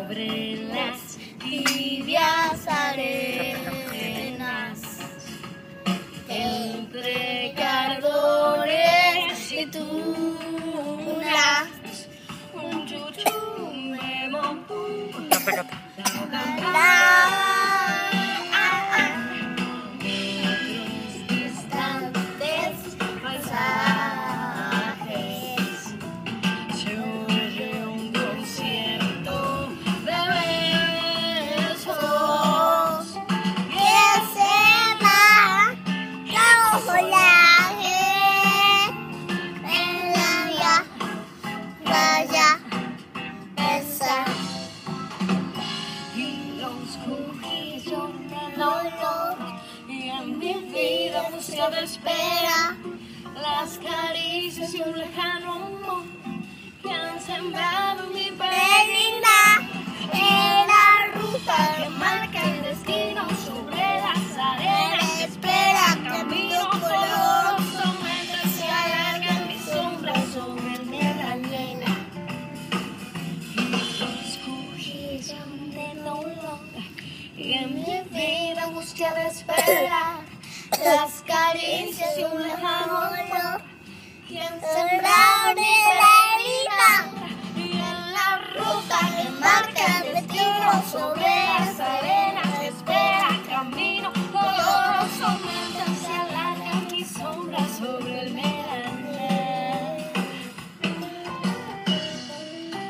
sobre las tibias arenas, entre cardores y tunas, un chuchu me montó. Y en mi vida busca de espera las caricias y un lejano amor que han sembrado mi peregrina en la ruta que marca el destino sobre las arenas. Espera, camino coloroso mientras se alarga mi sombra sobre tierra llena. Y en mi vida busqué de esperar las caricias y un lejano amor que han sembrado mi